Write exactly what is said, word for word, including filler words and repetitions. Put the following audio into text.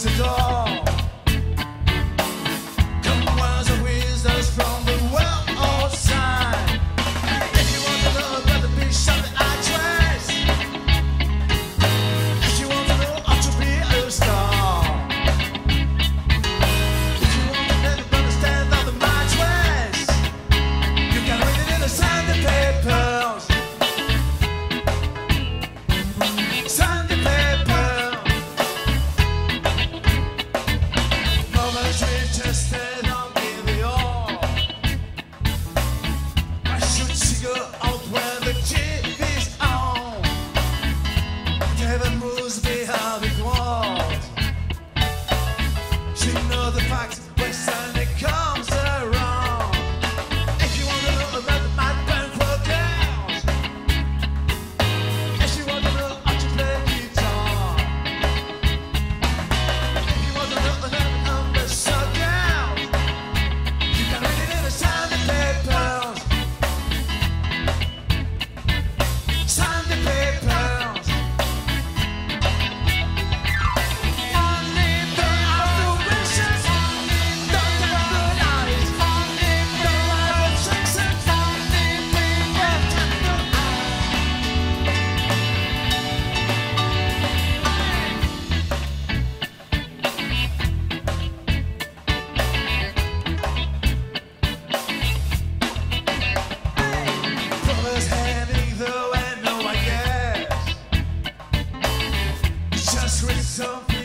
the door. Come words of wisdom from the world outside. If you want to know about the big shot that I dress, if you want to know how to be a star, if you want to never understand how the mind dress, you can read it in the Sunday papers. Sunday papers. Mother's interested on giving all. Why should she go out when the T V's on? Never moves behind the walls. She knows the facts when Sunday comes around. If you want to know about the mad bankroll girls, if you want to know how to play guitar, if you want to know about the sun girls, you can read it in the Sunday papers. Sunday papers. Only the apparitions, don't have the lies, don't have obsessions, only people have the Brothers having though and no I guess. Just read something.